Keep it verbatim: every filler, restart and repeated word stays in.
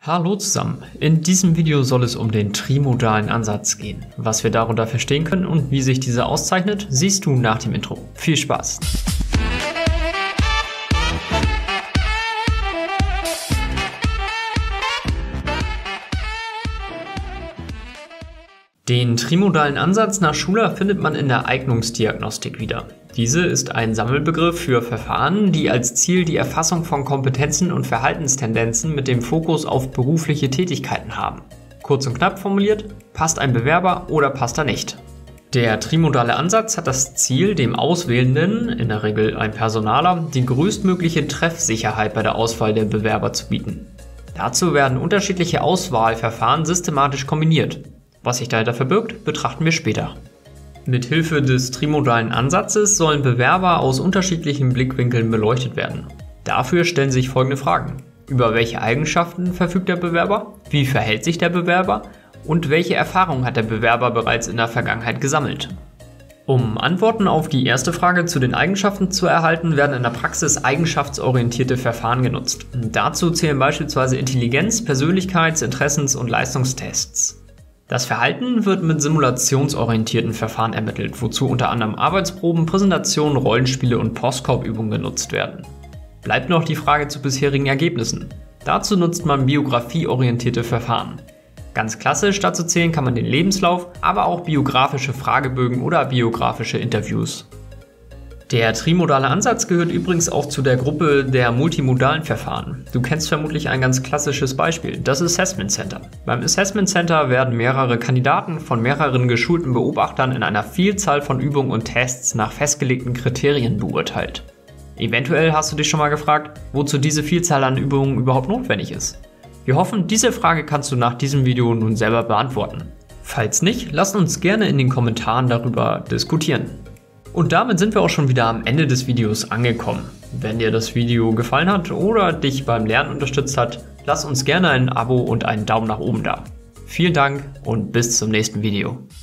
Hallo zusammen, in diesem Video soll es um den trimodalen Ansatz gehen. Was wir darunter verstehen können und wie sich dieser auszeichnet, siehst du nach dem Intro. Viel Spaß! Den trimodalen Ansatz nach Schuler findet man in der Eignungsdiagnostik wieder. Diese ist ein Sammelbegriff für Verfahren, die als Ziel die Erfassung von Kompetenzen und Verhaltenstendenzen mit dem Fokus auf berufliche Tätigkeiten haben. Kurz und knapp formuliert, passt ein Bewerber oder passt er nicht? Der trimodale Ansatz hat das Ziel, dem Auswählenden, in der Regel ein Personaler, die größtmögliche Treffsicherheit bei der Auswahl der Bewerber zu bieten. Dazu werden unterschiedliche Auswahlverfahren systematisch kombiniert. Was sich dahinter verbirgt, betrachten wir später. Mithilfe des trimodalen Ansatzes sollen Bewerber aus unterschiedlichen Blickwinkeln beleuchtet werden. Dafür stellen sich folgende Fragen: Über welche Eigenschaften verfügt der Bewerber? Wie verhält sich der Bewerber? Und welche Erfahrungen hat der Bewerber bereits in der Vergangenheit gesammelt? Um Antworten auf die erste Frage zu den Eigenschaften zu erhalten, werden in der Praxis eigenschaftsorientierte Verfahren genutzt. Dazu zählen beispielsweise Intelligenz-, Persönlichkeits-, Interessens- und Leistungstests. Das Verhalten wird mit simulationsorientierten Verfahren ermittelt, wozu unter anderem Arbeitsproben, Präsentationen, Rollenspiele und Postkorbübungen genutzt werden. Bleibt noch die Frage zu bisherigen Ergebnissen. Dazu nutzt man biografieorientierte Verfahren. Ganz klassisch dazu zählen kann man den Lebenslauf, aber auch biografische Fragebögen oder biografische Interviews. Der trimodale Ansatz gehört übrigens auch zu der Gruppe der multimodalen Verfahren. Du kennst vermutlich ein ganz klassisches Beispiel, das Assessment Center. Beim Assessment Center werden mehrere Kandidaten von mehreren geschulten Beobachtern in einer Vielzahl von Übungen und Tests nach festgelegten Kriterien beurteilt. Eventuell hast du dich schon mal gefragt, wozu diese Vielzahl an Übungen überhaupt notwendig ist. Wir hoffen, diese Frage kannst du nach diesem Video nun selber beantworten. Falls nicht, lass uns gerne in den Kommentaren darüber diskutieren. Und damit sind wir auch schon wieder am Ende des Videos angekommen. Wenn dir das Video gefallen hat oder dich beim Lernen unterstützt hat, lass uns gerne ein Abo und einen Daumen nach oben da. Vielen Dank und bis zum nächsten Video.